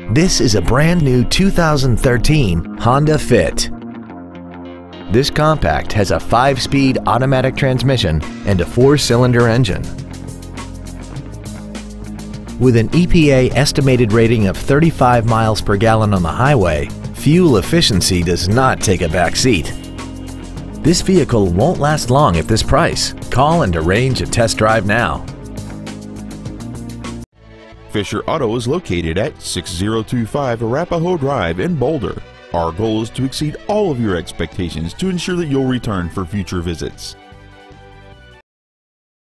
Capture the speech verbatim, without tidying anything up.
This is a brand new two thousand thirteen Honda Fit. This compact has a five-speed automatic transmission and a four-cylinder engine. With an E P A estimated rating of thirty-five miles per gallon on the highway, fuel efficiency does not take a back seat. This vehicle won't last long at this price. Call and arrange a test drive now. Fisher Auto is located at six oh two five Arapahoe Drive in Boulder. Our goal is to exceed all of your expectations to ensure that you'll return for future visits.